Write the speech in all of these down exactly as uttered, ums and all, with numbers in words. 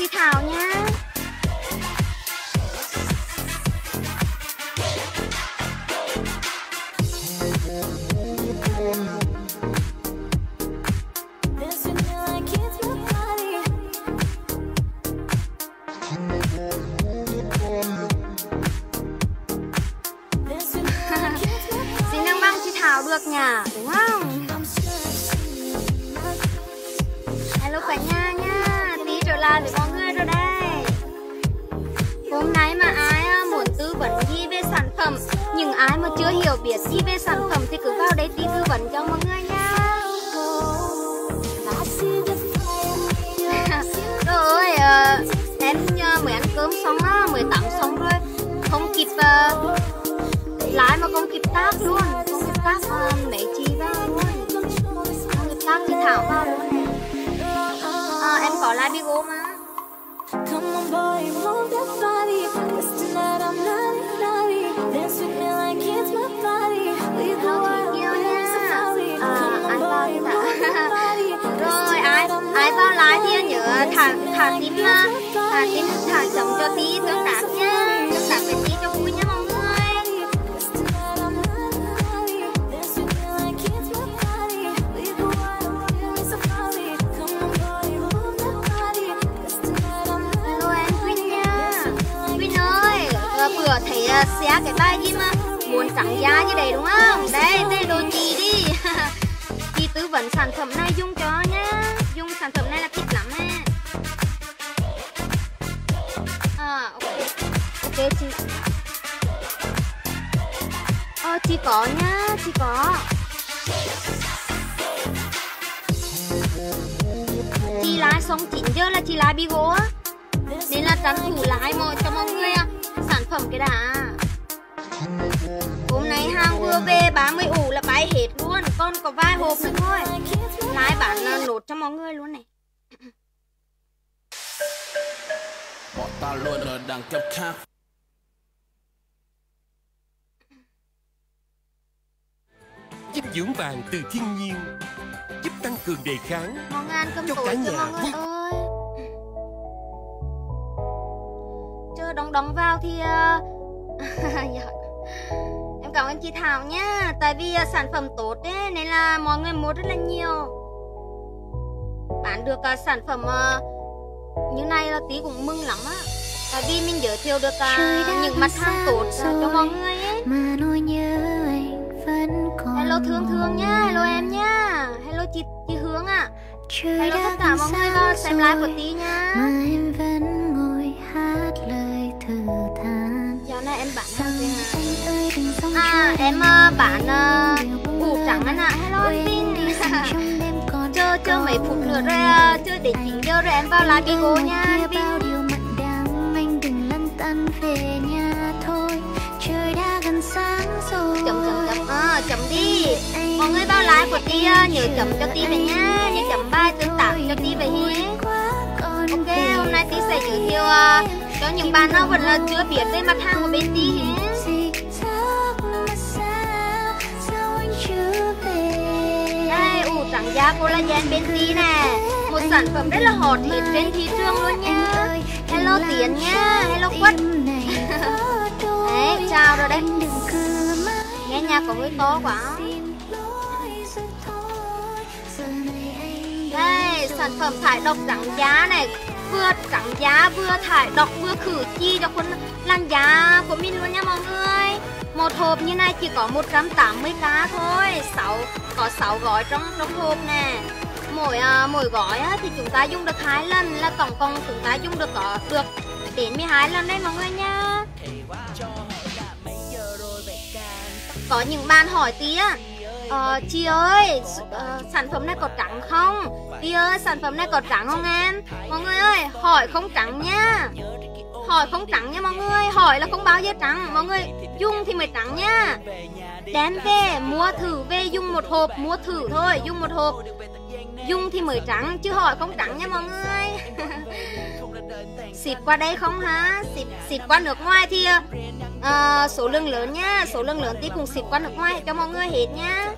chị Thảo nha. Xin đăng băng chị Thảo được nhỉ, đúng không? Hello cả nhà nha, tí trở lại với mọi người rồi đây. Hôm nay mà ai muốn tư vấn gì về sản phẩm, những ai mà chưa hiểu biết gì về sản phẩm thì cứ vào đây tí tư vấn cho mọi người nha. Rồi ơi, em mới ăn cơm xong á, mới tắm xong rồi, không kịp uh, lái mà không kịp tác luôn, không kịp tác uh, mấy chị vào luôn, không kịp tác chị Thảo vào luôn này. À, em có like Bigo mà. Rồi ai ai vào like thì nhớ thả thả tim thả tim thả chấm cho tí tương tác nhá, tương tác với tí cho vui nhá mọi người. Hello em Quyên nha. Quyên ơi, vừa thấy share cái bài gì mà muốn trắng da như đây đúng không? Đây đây đồ chị đi. Chị tư vấn sản phẩm này dùng cho nhá, dùng sản phẩm này là thích lắm nè. À, ok, ok chị. Ờ, chị có nhá, chị có. Chị like xong chín giờ là chị like Bigo á, nên là tranh thủ like mọi cho mọi người sản phẩm cái đã. Hôm nay hàng vừa về ba mươi ủ là bay hết luôn, còn có vài hộp nữa thôi. Lái bán nốt cho mọi người luôn này. Bọn ta luôn ở đẳng cấp khác. Dinh dưỡng vàng từ thiên nhiên, giúp tăng cường đề kháng Ngon ăn cơm cho tối cả cho nhà. mọi người ơi. Chưa đóng đóng vào thì uh... em cảm ơn chị Thảo nhá. Tại vì uh, sản phẩm tốt ấy, nên là mọi người mua rất là nhiều. Bán được uh, sản phẩm uh, như này là tí cũng mừng lắm á. Tại vì mình giới thiệu được uh, những mặt hàng tốt uh, cho mọi người ấy. Hello Thương Thương nhá, hello em nhá. Hello chị, chị Hướng ạ. Hello tất cả mọi người vào xem live của tí nhá. Dạo này em bán hàng gì hả? À em uh, bán uh, ủ trắng anh ạ. Hello anh Vin. Chờ chờ mấy phút nữa rồi, uh, chờ đến chín giờ rồi em vào live Bigo nha anh Vin. Chấm chấm chấm, à, chấm đi. Mọi người vào like của Ti uh, nhớ chấm cho Ti về nha, nhớ chấm bài tương tác cho Ti về hi. Ok, hôm nay Ti sẽ giới thiệu uh, cho những bạn nào vẫn là chưa biết về mặt hàng của bên Ti hết. Đây, ủ trắng da collagen bên Ti nè, một sản phẩm rất là hot hit trên thị trường luôn nha. Hello Tiến nha, hello Quất. Đấy, chào rồi đấy. Nghe nhạc có hơi to quá. Đây, sản phẩm thải độc trắng da này, vừa trắng da vừa thải độc vừa khử chi cho khuôn làn da của mình luôn nha mọi người. Một hộp như này chỉ có một trăm tám mươi k thôi, sáu có sáu gói trong trong hộp nè. Mỗi uh, mỗi gói á, thì chúng ta dùng được hai lần, là tổng cộng chúng ta dùng được có được đến mười hai lần đấy mọi người nha. Có những bạn hỏi Tí á, ờ, chị ơi, uh, sản phẩm này có trắng không? Tí ơi, sản phẩm này có trắng không em? Mọi người ơi, hỏi không trắng nha. Hỏi không trắng nha mọi người, hỏi là không bao giờ trắng. Mọi người dùng thì mới trắng nha. Đem về, mua thử về, dùng một hộp, mua thử thôi, dùng một hộp. Dùng thì mới trắng, chứ hỏi không trắng nha mọi người. Ship qua đây không hả? Ship, ship qua nước ngoài thì uh, số lượng lớn nha, số lượng lớn thì cùng ship qua nước ngoài cho mọi người hết nha.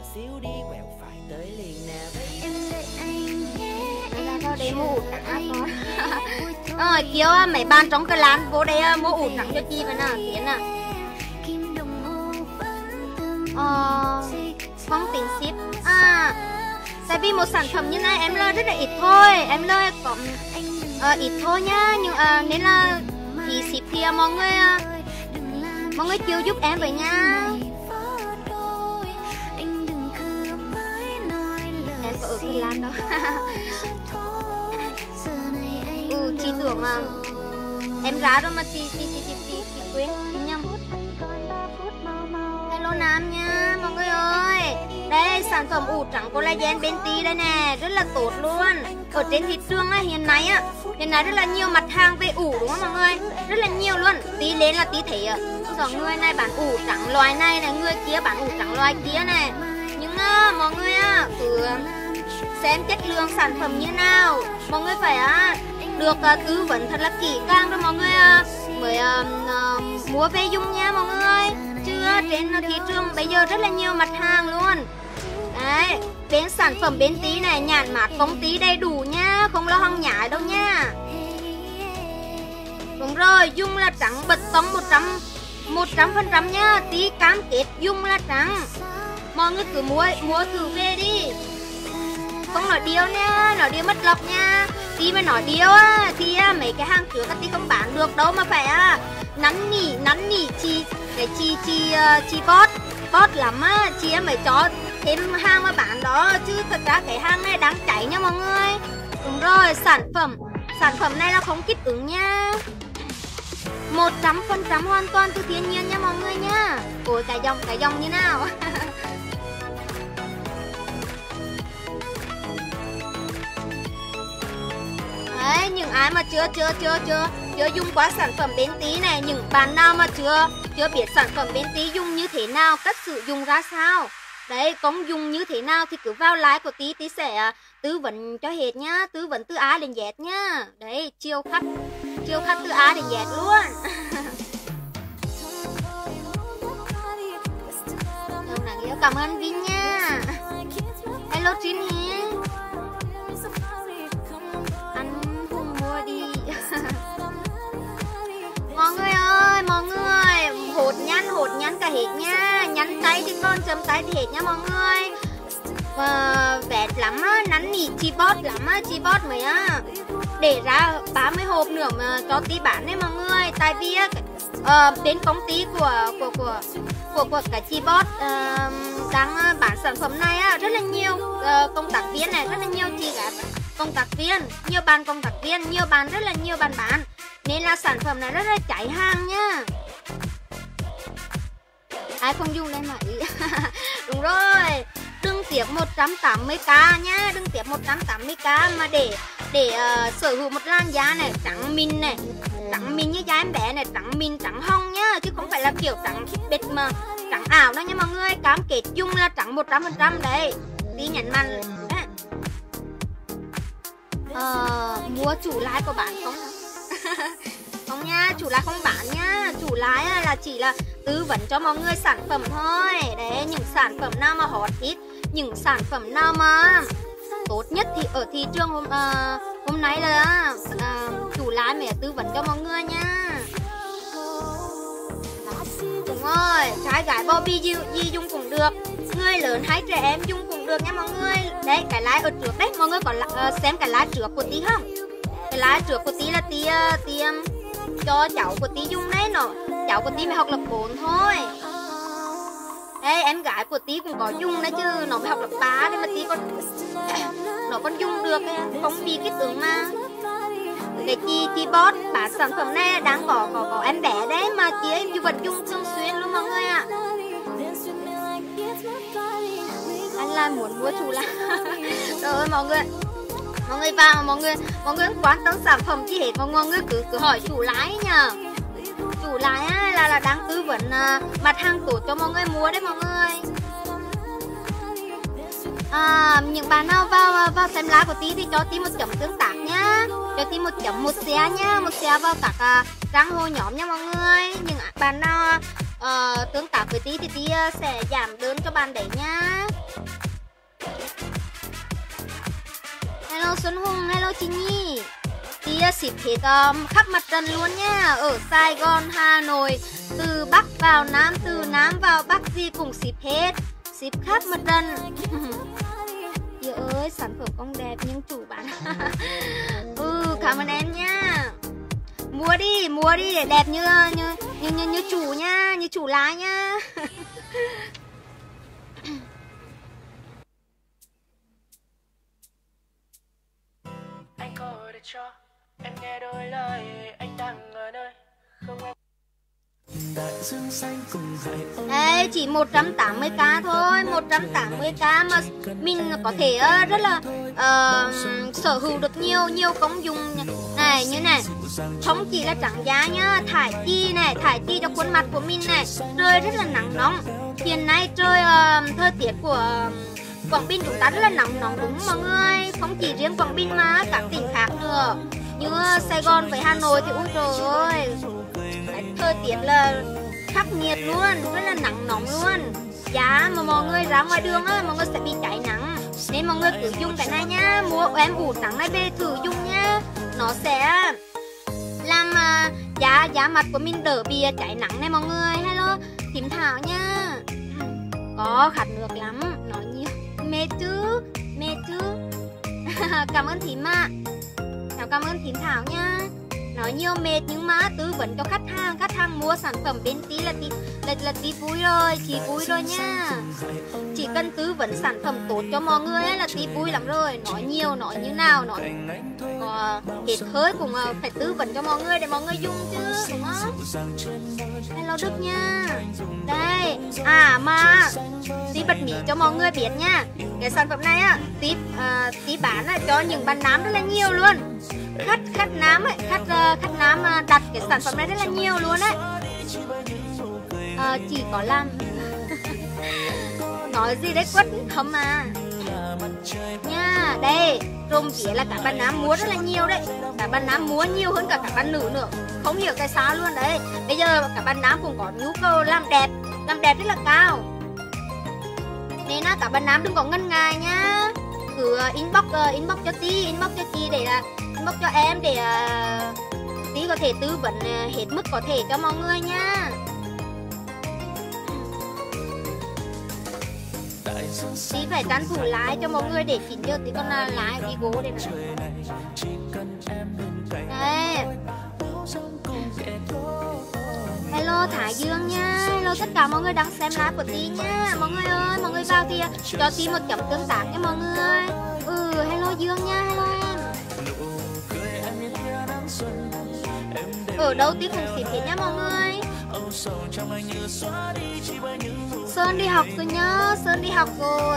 Vào đây mua Rồi kiểu mấy bạn trong cái lán vô đây mua ủ trắng cho chi vậy nè Tiến à. Ờ, không tính ship à, tại vì một sản phẩm như này em lời rất là ít thôi, em lời có uh, ít thôi nhá, nhưng uh, nên là ý ship thì uh, mọi người uh, mọi người chịu giúp em với nha. Em có ở cái lan đâu. Ừ, chị tưởng mà em ra rồi mà chị chị chị chị chị, chị quên chị nhầm. Hello Nam nha mọi người ơi. Đây sản phẩm ủ trắng collagen Benty đây nè, rất là tốt luôn. Ở trên thị trường á, hiện nay á, hiện nay rất là nhiều mặt hàng về ủ đúng không mọi người? Rất là nhiều luôn. Tí lên là tí thấy ạ. Rồi người này bán ủ trắng loài này này, người kia bán ủ trắng loài kia này. Nhưng á, mọi người á, cứ xem chất lượng sản phẩm như nào. Mọi người phải á, được uh, tư vấn thật là kỹ càng rồi mọi người uh, mới uh, uh, mua về dùng nha mọi người. Chứ uh, trên uh, thị trường bây giờ rất là nhiều mặt hàng luôn. Đấy, bên sản phẩm Benty này nhãn mác công ty đầy đủ nha, không lo hàng nhái đâu nha. Đúng rồi, dùng là trắng bật tông một trăm phần trăm nha, tí cam kết dùng là trắng. Mọi người cứ mua mua thử về đi. Không nói điều nha, nói điều mất lọc nha. Tí mà nói điều á, thì á, mấy cái hàng trước tí không bán được đâu mà phải á nắn nỉ, nắn nỉ chị, cái chị, chị, chị bot, bot lắm á, chị em mới cho thêm hàng mà bán đó. Chứ thật ra cái hàng này đáng cháy nha mọi người. Đúng rồi, sản phẩm, sản phẩm này là không kích ứng nha, một trăm phần trăm hoàn toàn từ thiên nhiên nha mọi người nha. Ôi cái dòng, cái dòng như nào. Đấy, những ai mà chưa chưa chưa chưa chưa dùng qua sản phẩm Benty này, những bạn nào mà chưa chưa biết sản phẩm Benty dùng như thế nào, cách sử dụng ra sao, đấy, công dụng như thế nào thì cứ vào like của Tí, Tí sẽ tư vấn cho hết nhá, tư vấn từ A đến Z nhá. Đấy, chiêu khách, chiêu khách từ A đến Z luôn. Cảm ơn Vinh nha. Hello Trinh Hiền. Mọi người ơi, mọi người hột nhăn, hột nhăn cả hết nha. Nhăn tay thì con chấm tay thì hết nha mọi người. Và vẹt lắm á, nắn nỉ chi bot lắm á, chi bot mới á. Để ra ba mươi hộp nữa mà cho Tí bán đấy mọi người. Tại vì á, uh, bên công ty của của của của, của cái chi bot uh, đang bán sản phẩm này á, rất là nhiều uh, công tác viên này, rất là nhiều chị gái công tác viên, nhiều bạn công tác viên, nhiều bạn rất là nhiều bạn bán. Nên là sản phẩm này rất là cháy hàng nhá. Ai không dùng lên mà ý. Đúng rồi, đừng tiếp một trăm tám mươi k nhá, đừng tiếp một trăm tám mươi k mà để để uh, sở hữu một làn da này trắng mịn này, trắng mịn như da em bé này, trắng mịn trắng hồng nhá, chứ không phải là kiểu trắng bệt mà trắng ảo đâu nha mọi người. Cam kết dùng là trắng một trăm phần trăm đấy. Tí nhấn mạnh đấy. Ờ, mua chủ lái của bạn không? Không nha, chủ lái không bán nha. Chủ lái là chỉ là tư vấn cho mọi người sản phẩm thôi. Đấy, những sản phẩm nào mà hot hit, những sản phẩm nào mà tốt nhất thì ở thị trường hôm, uh, hôm nay là uh, chủ lái mới tư vấn cho mọi người nha. Đúng rồi, trai gái Bobby gì, gì dùng cũng được, người lớn hay trẻ em dùng cũng được nha mọi người. Đấy, cái like ở trước đấy, mọi người có uh, xem cái like trước của Tí không? Cái like trước của Tí là Tí, uh, tí um, cho cháu của Tí dùng đấy nó. Cháu của Tí mới học lớp bốn thôi. Đây, em gái của Tí cũng có dùng đấy chứ, nó mới học lớp ba đấy mà Tí còn nó còn dùng được ấy, không bị kích ứng mà. Cái chị chị bot bán sản phẩm này đang có có có em bé đấy mà chị em vẫn dùng thường xuyên luôn mọi người ạ. À. Anh là muốn mua chủ là rồi mọi người, mọi người vào mọi người mọi người quan tâm sản phẩm chi hết, mọi người cứ cứ hỏi chủ lái nhờ. Chủ lái á, là là đang tư vấn uh, mặt hàng tốt cho mọi người mua đấy mọi người. À, những bạn nào vào vào xem live của Tí thì cho Tí một chấm tương tác nhá, cho Tí một chấm một share nhá, một share vào các uh, trang hội nhóm nha mọi người. Những bạn nào uh, tương tác với Tí thì Tí uh, sẽ giảm đơn cho bạn đấy nhá. Hello Xuân Hùng, hello chị Nhi. Tí ship hết um, khắp mặt trận luôn nhá. Ở Sài Gòn, Hà Nội, từ Bắc vào Nam, từ Nam vào Bắc gì cũng ship hết. Ship khắp mặt trận. Chị ơi, sản phẩm con đẹp nhưng chủ bán. Ừ, cảm ơn em nha. Mua đi, mua đi để đẹp như như như như, như chủ nha, như chủ lái nha. Anh có ở đây cho em nghe đôi lời anh đang ở nơi không em. Đây chỉ một trăm tám mươi k thôi, một trăm tám mươi k mà mình có thể uh, rất là uh, sở hữu được nhiều nhiều công dụng này như này. Không chỉ là trắng da nhá, thải chi này, thải chi cho khuôn mặt của mình này. Trời rất là nắng nóng. Hiện nay trời uh, thời tiết của uh, Quảng Bình chúng ta rất là nóng nóng đúng mọi người. Không chỉ riêng Quảng Bình mà các tỉnh khác nữa. Như Sài Gòn với Hà Nội thì ui trời ơi, thời tiết là khắc nghiệt luôn, rất là nắng nóng luôn. Giá mà mọi người ra ngoài đường á, mọi người sẽ bị cháy nắng. Nên mọi người cứ dùng cái này nhá. Mua em ủ trắng này về thử dùng nhá. Nó sẽ làm uh, giá giá mặt của mình đỡ bị cháy nắng này mọi người. Hello Thím Thảo nha. Có khát nước lắm, nói nhiều. Mê chứ, mê chứ. Cảm ơn Thím ạ. Chào cảm ơn Thím Thảo nha. Nói nhiều mệt nhưng mà tư vấn cho khách hàng. Khách hàng mua sản phẩm bên tí là tí là, là tí vui rồi, chị vui rồi nha. Chỉ cần tư vấn sản phẩm tốt cho mọi người ấy là tí vui lắm rồi. Nói nhiều, nói như nào, nói có hết hơi cũng phải tư vấn cho mọi người để mọi người dùng chứ, đúng không? Hello Đức nha. Đây, à mà tí bật mí cho mọi người biết nha. Cái sản phẩm này á, tí, à, tí bán á, cho những bạn nam rất là nhiều luôn. Khách khách nam ấy, khách uh, khách nam uh, đặt cái sản phẩm này rất là nhiều luôn đấy. Uh, chỉ có làm nói gì đấy quất không mà nha. Đây trộm vía là các bạn nam mua rất là nhiều đấy. Các bạn nam mua nhiều hơn cả các bạn nữ nữa, không hiểu tại sao luôn đấy. Bây giờ các bạn nam cũng có nhu cầu làm đẹp, làm đẹp rất là cao. Nên là các bạn nam đừng có ngần ngại nhá. Cứ uh, inbox uh, inbox cho tí, inbox cho chị để là uh, inbox cho em để uh, tí có thể tư vấn uh, hết mức có thể cho mọi người nha. Tí phải tranh thủ lái cho mọi người để chín giờ tí con uh, lái đi gỗ đây này. Đây. Hello Thái Dương nha. Hello tất cả mọi người đang xem live của Tí nha. Mọi người ơi, mọi người vào thì cho Tí một chấm tương tác nha mọi người. Ừ, hello Dương nha, hello em. Ở đâu Tí cũng xịp hết nha mọi người. Sơn đi học rồi nhá, Sơn đi học rồi.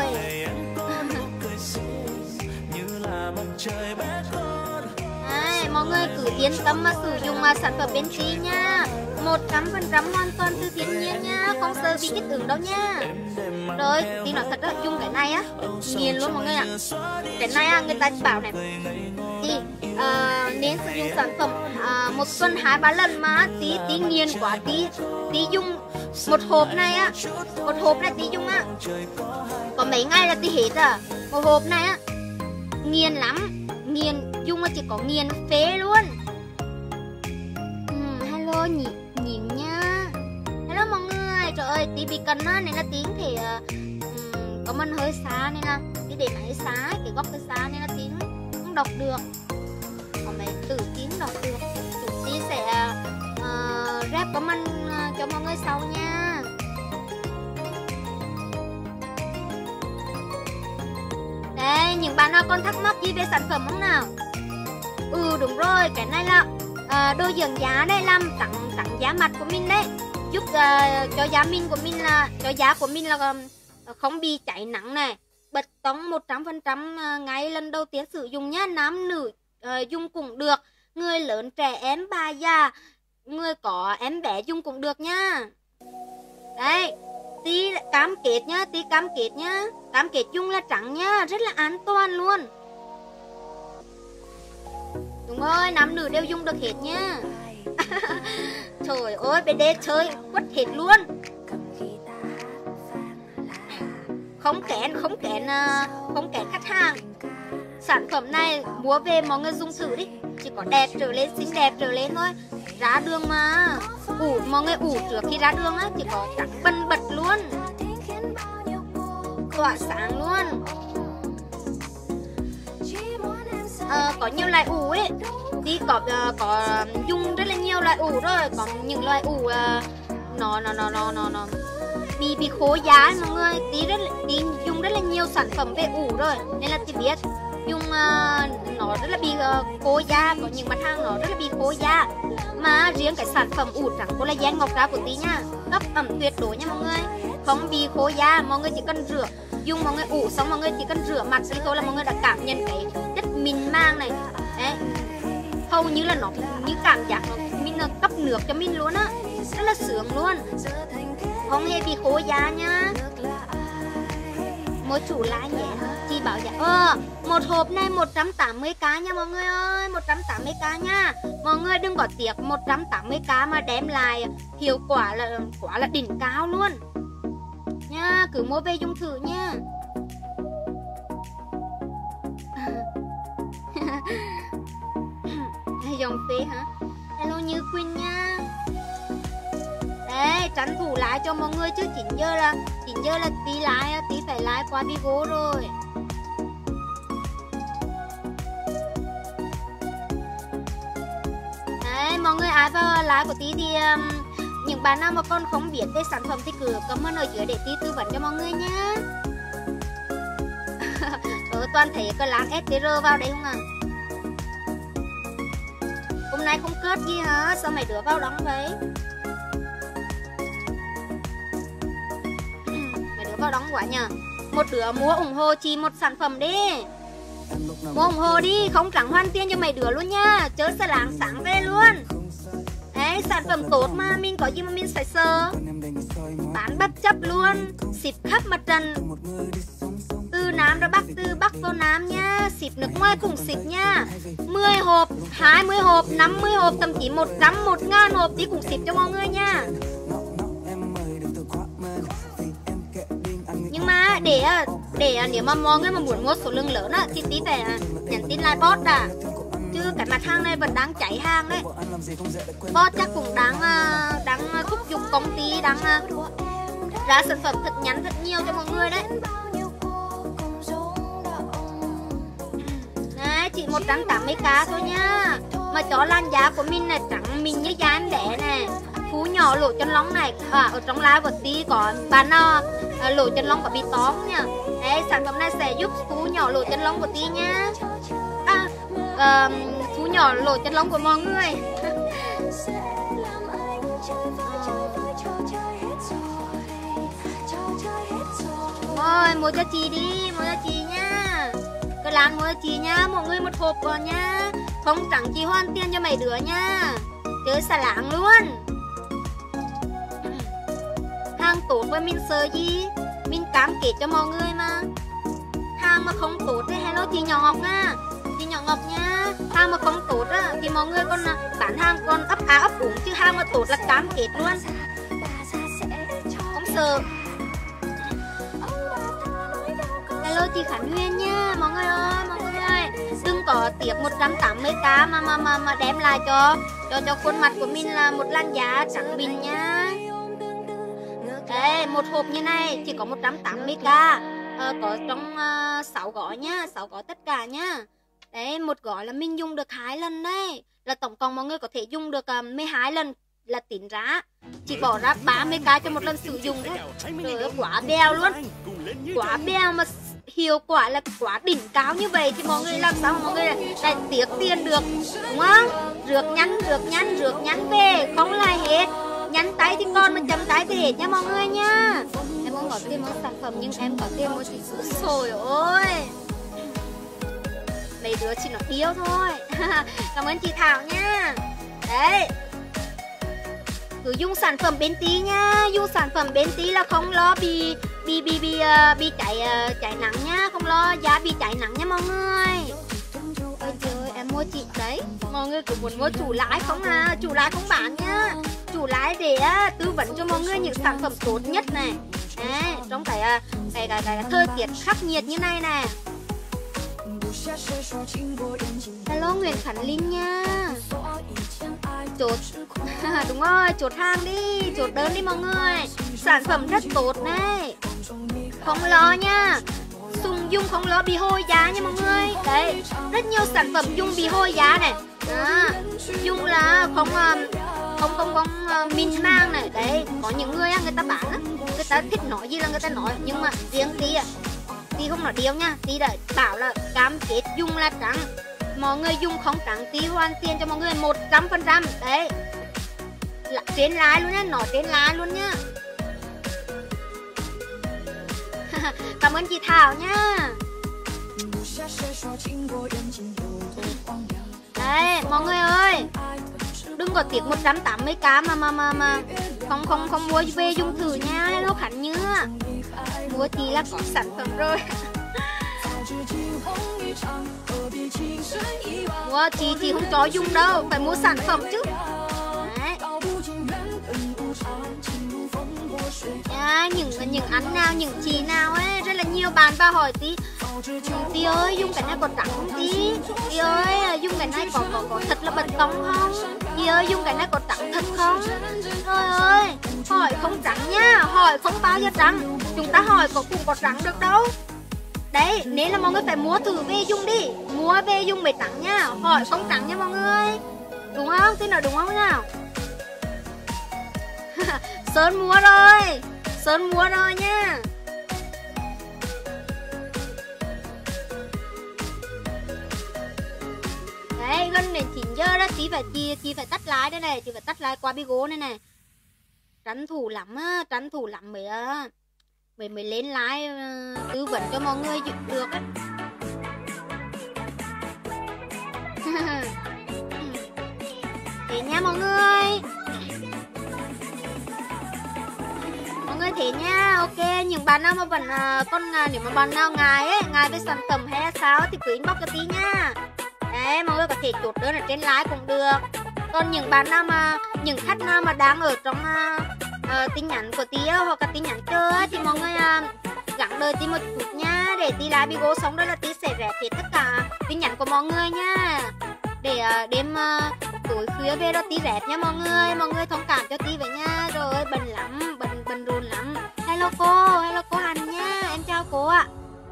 Đấy, mọi người cứ yên tâm mà sử dụng mà sản phẩm bên Tí nha. một trăm phần trăm hoàn toàn từ thiên nhiên nha, không sợ bị kích ứng đâu nha. Rồi, Tí nói thật đó, dùng cái này á, nghiền luôn mọi người ạ. Cái này á, người ta bảo này Tí uh, nên sử dụng sản phẩm uh, một tuần hai ba lần mà Tí Tí nghiền quá, Tí Tí dùng một hộp này á, một hộp này Tí dùng á có mấy ngày là Tí hết à. Một hộp này á nghiền lắm, nghiền dùng là chỉ có nghiền phế luôn. uhm, Hello nhỉ nhìn nha. Hello mọi người. Trời ơi Tí bị cần á nên là Tí thì uh, um, có mình hơi xa nên là Tí để máy xa, cái góc hơi xa nên là Tí không đọc được. Còn mấy từ Tí đọc được. Chúng Tí sẽ uh, rep comment uh, cho mọi người sau nha. Đây, những bạn nào còn thắc mắc gì về sản phẩm không nào? Ừ đúng rồi, cái này là uh, đồ dưỡng da đây, làm trắng trắng da mặt của mình đấy, giúp uh, cho da mình của mình là cho da của mình là uh, không bị cháy nắng này, bật tông một trăm phần trăm ngay lần đầu tiên sử dụng nhá. Nam nữ uh, dùng cũng được, người lớn trẻ em bà già, người có em bé dùng cũng được nhá. Đấy, Tí cam kết nhá, Tí cam kết nhá, cam kết dùng là trắng nhá, rất là an toàn luôn. Đúng rồi, nam nữ đều dùng được hết nhá. Trời ơi, bên đây chơi quất hết luôn. Không kén, không kén, không kén khách hàng. Sản phẩm này mua về mọi người dùng thử đi. chỉ có đẹp trở lên, xinh đẹp trở lên thôi. Ra đường mà ủ, mọi người ủ trước khi ra đường á, chỉ có trắng bần bật luôn, tỏa sáng luôn. À, có nhiều loại ủ ấy thì có uh, có dùng rất là nhiều loại ủ rồi, có những loại ủ uh, nó nó nó nó nó nó bị bị khô giá mọi người, tí rất là, tí dùng rất là nhiều sản phẩm về ủ rồi nên là tí biết dùng uh, nó rất là bị uh, khô da, có những mặt hàng nó rất là bị khô da. Mà riêng cái sản phẩm ủ trắng collagen Ngọc Ra của tí nha, cấp ẩm tuyệt đối nha mọi người, không bị khô da. Mọi người chỉ cần rửa, dùng mọi người ủ xong mọi người chỉ cần rửa mặt đi thôi là mọi người đã cảm nhận cái chất mịn màng này đấy, hầu như là nó như cảm giác nó mình cấp nước cho mình luôn á, rất là sướng luôn, không hề bị khô da nha. Một chủ lá nhẹ chị bảo dạ ờ một hộp này một trăm tám mươi k nha mọi người ơi, một trăm tám mươi k nha. Mọi người đừng có tiếc một trăm tám mươi k mà đem lại hiệu quả là quả là đỉnh cao luôn nha, cứ mua về dùng thử nha. Dòng phê hả? Hello Như Quỳnh nha. Đấy, tranh thủ lái cho mọi người chứ chín giờ là chín giờ là tí lái, tí phải lái qua Vigo rồi. Đấy, mọi người ai vào lái của tí thì um, những bạn nào mà còn không biết về sản phẩm thì cứ comment ở dưới để tí tư vấn cho mọi người nhé. Ờ, toàn thấy cái lát ét tê rờ vào đây không à? Hôm nay không cướp gì hả? Sao mày đứa vào đóng vậy? Mày đứa vào đóng quá nhờ. Một đứa mua ủng hộ chị một sản phẩm đi, mua ủng hộ đi, không trắng hoàn tiền cho mày đứa luôn nha. Chớ sẽ láng sáng về luôn. Đấy, sản phẩm tốt mà, mình có gì mà mình phải sợ. Bán bất chấp luôn, ship khắp mặt trận, từ Nam ra Bắc, từ Bắc vào Nam nha. Ship nước ngoài cũng ship nha. Mười hộp, hai mươi hộp, năm mươi hộp, thậm chí một trăm, một ngàn hộp thì cũng ship cho mọi người nha. Nhưng mà để để nếu mà mọi người mà muốn mua số lượng lớn á thì tí phải nhắn tin like bot à, chứ cái mặt hàng này vẫn đang cháy hàng đấy. Bot chắc cũng đang đang thúc giục công ty đang ra sản phẩm thật nhắn thật nhiều cho mọi người đấy. Đấy, chỉ một trăm tám mươi k thôi nha. Mà cho làn da của mình này trắng mình như da em bé này, phú nhỏ lỗ chân lông này. À, ở trong live của tí có bạn nào à, lỗ chân lông có bị tóm nha. Đấy, sản phẩm này sẽ giúp phú nhỏ lỗ chân lông của tí nha. À, à, phú nhỏ lỗ chân lông của mọi người. Rồi, mua cho chị đi, mua cho chị nha. Cái làng mua cho chị nha, mọi người một hộp vào nha. Không trắng chị hoàn tiền cho mấy đứa nha, chứ xả láng luôn. Hàng tốt với mình sợ gì, mình cam kết cho mọi người mà. Hàng mà không tốt thì hello chị Nhỏ Ngọc nha, chị Nhỏ Ngọc nha. Hàng mà không tốt á thì mọi người còn bán hàng còn ấp á ấp úng, chứ hàng mà tốt là cam kết luôn, không sợ. Hello chị Khánh Nguyên nha, mọi người ơi, mọi người ơi, đừng có tiếc một trăm tám mươi k mà mà mà mà đem lại cho cho cho khuôn mặt của mình là một làn da trắng bình nha. Đây, một hộp như này chỉ có một trăm tám mươi k, ờ, có trong uh, sáu gói nhá, sáu gói tất cả nhá. Đấy, một gói là mình dùng được hai lần đấy, là tổng cộng mọi người có thể dùng được uh, mười hai lần là tính ra chỉ bỏ ra ba mươi k cho một lần sử dụng đấy. Trời, quá bèo luôn, quá bèo mà hiệu quả là quá đỉnh cao như vậy thì mọi người làm sao mà mọi người lại tiếc tiền được, đúng không? Rước nhắn, rước nhắn, rước nhắn về không lại hết, nhắn tay thì con mà chấm tay thì hết nha mọi người nha. Em không có tiền mua sản phẩm nhưng em có tiền mua chỉ số. Trời ơi, mấy đứa chỉ nó yêu thôi. Cảm ơn chị Thảo nha. Đấy, cứ dùng sản phẩm bên tí nha, dùng sản phẩm bên tí là không lo bị bị bị bị uh, bị cháy uh, cháy nắng nhá, không lo da bị cháy nắng nha mọi người. Ôi trời, em mua chị đấy, mọi người cứ muốn mua chủ lái không à, chủ lái không bán nhá, chủ lái để uh, tư vấn cho mọi người những sản phẩm tốt nhất này. Đấy, trong cái, uh, cái, cái, cái, cái thời tiết khắc nghiệt như này này. Hello Nguyễn Khánh Linh nha. Chốt đúng rồi, chốt hàng đi, chốt đơn đi mọi người. Sản phẩm rất tốt này, không lo nha. Dùng dung không lo bị hôi giá nha mọi người. Đấy, rất nhiều sản phẩm dung bị hôi giá này. Đó, dung là không không không không uh, mịn màng này. Đấy, có những người người ta bán á, người ta thích nói gì là người ta nói, nhưng mà riêng tí à, tí không nói điều nha. Tí đã bảo là cam kết dung là trắng, mọi người dùng không trắng, tí hoàn tiền cho mọi người một trăm phần trăm. Đấy, trên lái luôn nhá, nói trên lái luôn nhá. Cảm ơn chị Thảo nhá. Đấy, mọi người ơi, đừng có tiếc một trăm tám mươi k mà mà mà mà không không không mua về dùng thử nha. Hello Khánh Như, mua thì là có sản phẩm rồi. Mua thì chị không cho dùng đâu, phải mua sản phẩm chứ. Đấy. À, những những anh nào, những chị nào ấy, rất là nhiều bạn vào hỏi tí, Tí ơi dùng cái này có trắng không tí? Tí ơi dùng cái này có có có thật là bật cong không? Tí ơi dùng cái này có trắng thật không? Trời ơi, hỏi không trắng nha, hỏi không bao giờ trắng. Chúng ta hỏi có cũng có trắng được đâu. Đấy, nên là mọi người phải mua thử về dùng đi, mua về dùng mới trắng nha, hỏi không trắng nha mọi người. Đúng không? Thế nào đúng không nào? Sơn mua rồi, Sơn mua rồi nha. Đấy, gần đến chín giờ đó, chị phải chị, chị phải tắt lái đây này, chị phải tắt lái qua Bigo này này. Tranh thủ lắm á, tranh thủ lắm mới mới mới lên lái uh, tư vấn cho mọi người được á. Thế nha mọi người. Mọi người thế nha, ok. Những bạn nào mà vẫn uh, con uh, nếu mà bạn nào ngại ấy, ngại với sản phẩm hay sao thì cứ inbox cho tí nha. Đấy, mọi người có thể chốt đơn ở trên live cũng được. Còn những bạn nào mà những khách nào mà đang ở trong uh, uh, tin nhắn của tí hoặc là tin nhắn chờ thì mọi người uh, gắng đợi tí một chút nha, để tí live Bigo xong đó là tí sẽ rẻ hết tất cả tin nhắn của mọi người nha, để uh, đêm uh, tối khuya về đó tí rẻ nha mọi người. Mọi người thông cảm cho tí vậy nha. Rồi bận lắm, bận bận rộn lắm. Hello cô, hello cô Hành nha, em chào cô ạ.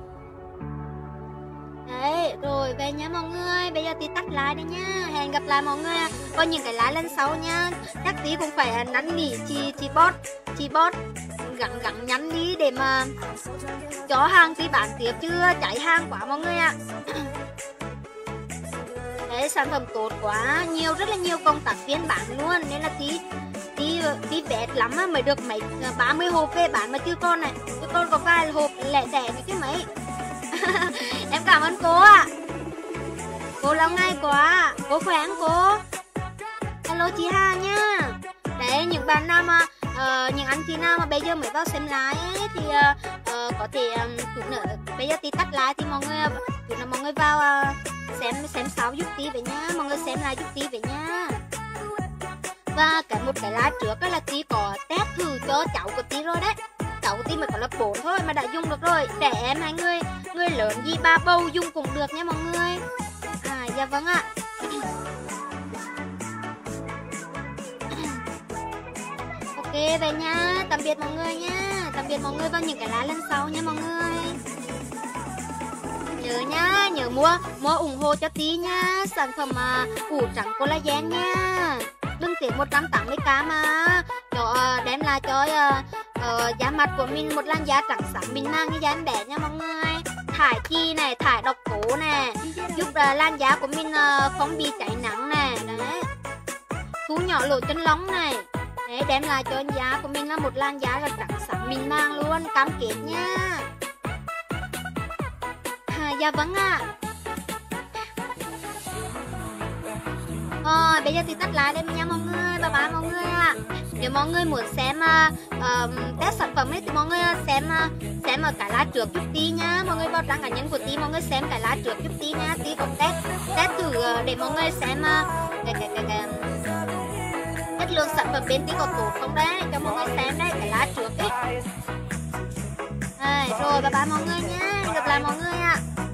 Đấy, rồi về nha mọi người. Bây giờ tí tắt like đi nha. Hẹn gặp lại mọi người có những cái like lần sau nha. Chắc tí cũng phải năn nỉ chị chị bot, chị bot gắng gắng nhắn đi để mà cho hàng tí bán tiếp chứ cháy hàng quá mọi người ạ. Đấy, sản phẩm tốt quá, nhiều rất là nhiều công tác viên bán luôn, nên là tí tí tí vét lắm á, mới được mấy ba mươi hộp về bán mà chưa con này, chứ con có vài hộp lẻ tẻ như cái mấy. Em cảm ơn cô ạ. À. Cô lâu ngày quá, cô khỏe không cô? Hello chị Hà nha. Đấy, những bạn nào mà uh, những anh chị nào mà bây giờ mới vào xem live ấy, thì uh, uh, có thể um, chút nữa bây giờ tí tắt lại thì mọi người chút nữa mọi người vào uh, xem xem sáu giúp tí vậy nha, mọi người xem lại giúp tí vậy nha. Và cái một cái live trước đó là tí có test thử cho cháu của tí rồi đấy. Cháu của tí mới có lớp bốn thôi mà đã dùng được rồi. Trẻ em hay người người lớn gì ba bầu dùng cũng được nha mọi người. À dạ vâng ạ. Ok về nha, tạm biệt mọi người nha. Tạm biệt mọi người vào những cái live lần sau nha mọi người. Nhớ nha, nhớ mua mua ủng hộ cho tí nha. Sản phẩm uh, củ trắng collagen nha. Đừng tiếc một trăm tám mươi k mà cho uh, đem lại cho uh, uh, da mặt của mình một làn da trắng sáng mịn màng như da em bé nha mọi người. Thải chi này, thải độc tố này, giúp uh, làn da của mình uh, không bị cháy nắng này. Đấy, thu nhỏ lỗ chân lông này. Đấy, đem lại cho da của mình là một làn da là trắng sáng mịn màng luôn, cam kết nha. À, dạ vâng ạ. Rồi bây giờ thì tắt lại đây nha mọi người. Bye bye mọi người ạ. À. Nếu mọi người muốn xem uh, test sản phẩm ấy thì mọi người xem uh, xem ở cái lá trước giúp tí nha. Mọi người vào trang cá nhân của tí, mọi người xem cái lá trước giúp tí nha. Tí có test test thử uh, để mọi người xem uh, cái cái cái cái chất lượng sản phẩm bên tí có tốt không đấy, cho mọi người xem đấy cái lá trước ấy. À, rồi bye bye mọi người nha. Gặp lại mọi người ạ. À.